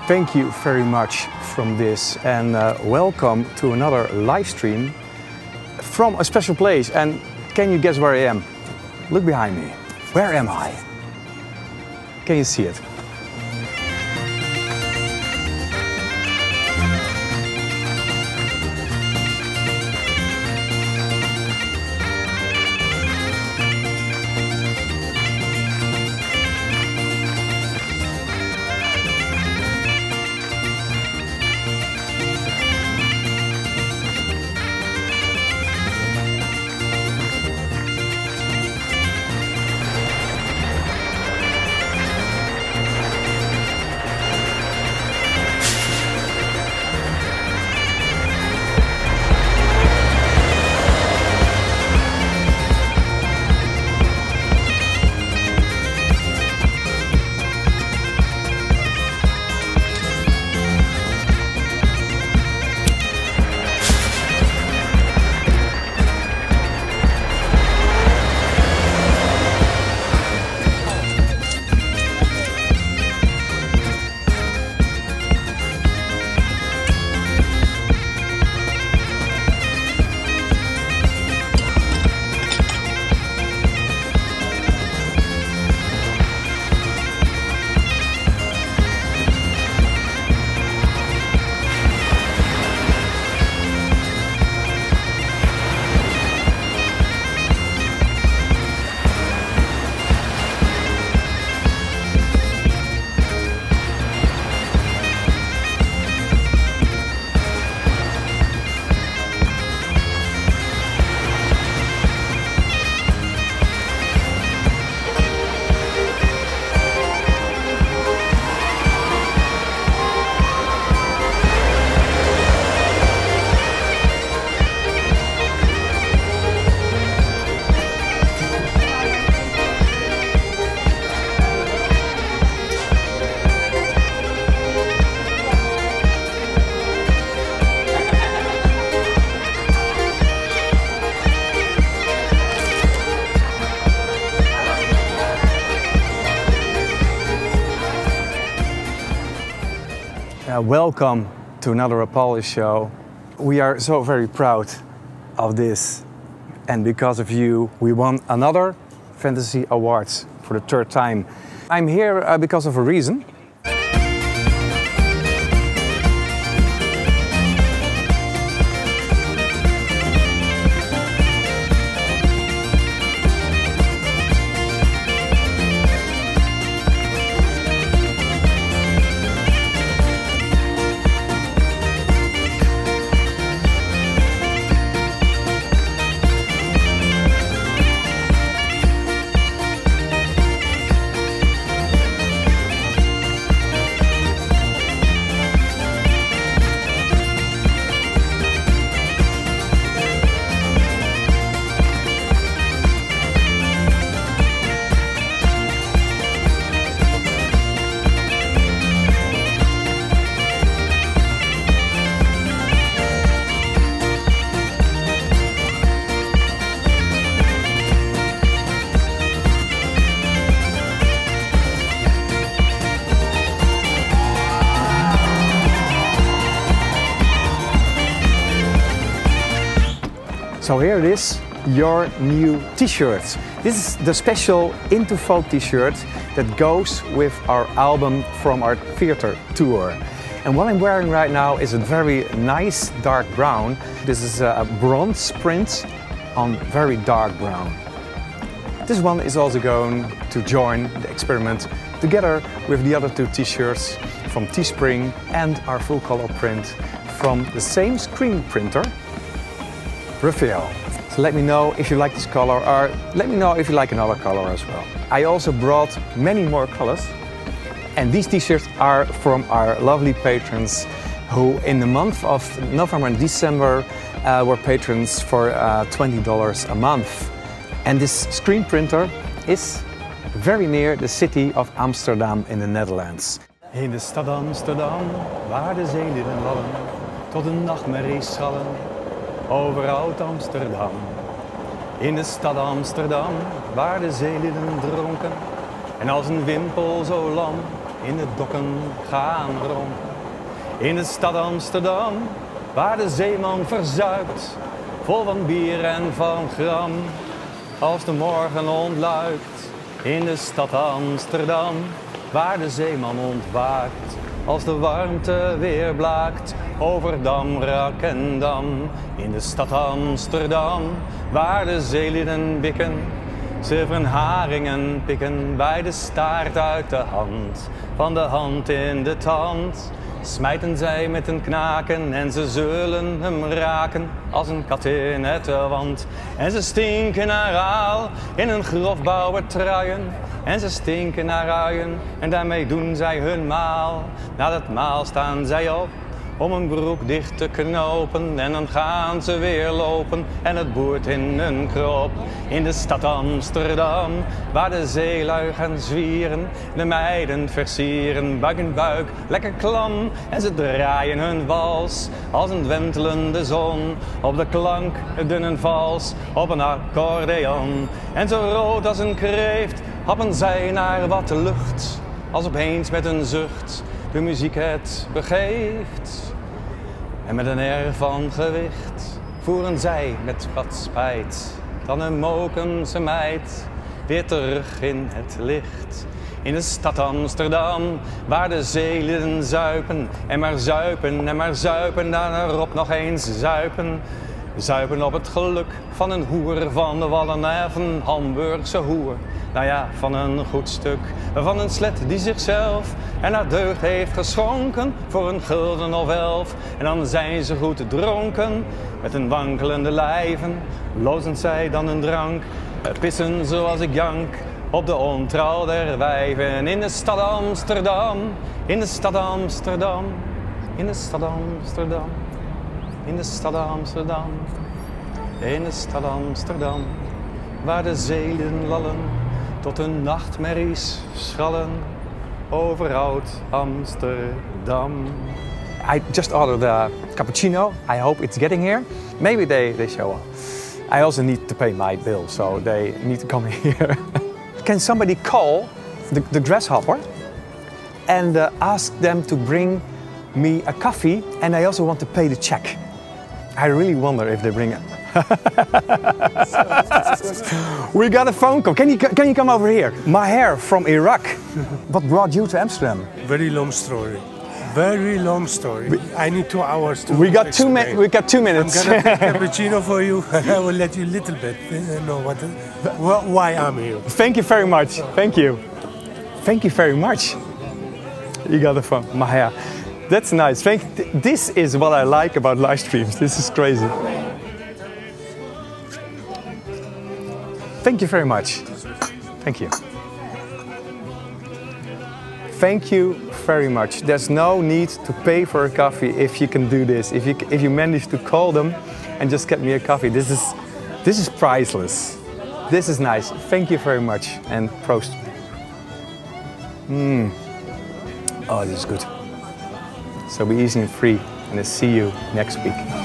Thank you very much from this and welcome to another live stream from a special place. And can you guess where I am? Look behind me. Where am I? Can you see it? Welcome to another Apollo show. We are so very proud of this, and because of you we won another Fantasy Awards for the third time. I'm here because of a reason. So here it is, your new t-shirt. This is the special Into Folk t-shirt that goes with our album from our theater tour. And what I'm wearing right now is a very nice dark brown. This is a bronze print on very dark brown. This one is also going to join the experiment together with the other two t-shirts from Teespring and our full color print from the same screen printer, Raphael. So let me know if you like this color, or let me know if you like another color as well. I also brought many more colors, and these t-shirts are from our lovely patrons who in the month of November and December were patrons for $20 a month. And this screen printer is very near the city of Amsterdam in the Netherlands. In de stad Amsterdam, waar de zeelieden lallen, tot een nachtmerrie schallen, over oud Amsterdam. In de stad Amsterdam, waar de zeelieden dronken, en als een wimpel zo lam in de dokken gaan rond. In de stad Amsterdam, waar de zeeman verzuipt, vol van bier en van gram, als de morgen ontluikt. In de stad Amsterdam, waar de zeeman ontwaakt, als de warmte weer blaakt over dam, rak en dam. In de stad Amsterdam, waar de zeelieden bikken, zilveren haringen pikken bij de staart uit de hand, van de hand in de tand. Smijten zij met een knaken en ze zullen hem raken als een kat in het wand. En ze stinken naar aal in een grofbouwen truien. En ze stinken naar uien en daarmee doen zij hun maal. Na dat maal staan zij op om een broek dicht te knopen. En dan gaan ze weer lopen en het boert in hun krop. In de stad Amsterdam, waar de zeelui gaan zwieren, de meiden versieren, buik in buik, lekker klam. En ze draaien hun wals als een wentelende zon, op de klank dunne vals, op een accordeon. En zo rood als een kreeft happen zij naar wat lucht, als opeens met een zucht de muziek het begeeft. En met een air van gewicht voeren zij met wat spijt dan een Mokense meid weer terug in het licht. In de stad Amsterdam, waar de zeelieden zuipen en maar zuipen en maar zuipen, dan erop nog eens zuipen. Zuipen op het geluk van een hoer van de Wallen of een Hamburgse hoer. Nou ja, van een goed stuk, van een slet die zichzelf en haar deugd heeft geschonken voor een gulden of 11. En dan zijn ze goed dronken, met een wankelende lijven, lozen zij dan een drank, pissen zoals ik jank op de ontrouw der wijven. In de stad Amsterdam, in de stad Amsterdam, in de stad Amsterdam. In de stad Amsterdam, in de stad Amsterdam, waar de zeelieden lallen tot hun nachtmerries schallen over oud Amsterdam. I just ordered a cappuccino. I hope it's getting here. Maybe they show up. I also need to pay my bill, so they need to come here. Can somebody call the grasshopper and ask them to bring me a coffee, and I also want to pay the check. I really wonder if they bring it. We got a phone call. Can you come over here? Maher from Iraq. What brought you to Amsterdam? Very long story. Very long story. I need 2 hours to We got explain. we got 2 minutes. I'm gonna take cappuccino for you. I will let you a little bit know why I'm here. Thank you very much. Thank you. Thank you very much. You got the phone, Maher. That's nice. This is what I like about live streams. This is crazy. Thank you very much. Thank you. Thank you very much. There's no need to pay for a coffee if you can do this. If you manage to call them and just get me a coffee. This is priceless. This is nice. Thank you very much and Prost. Oh, this is good. So be easy and free, and I'll see you next week.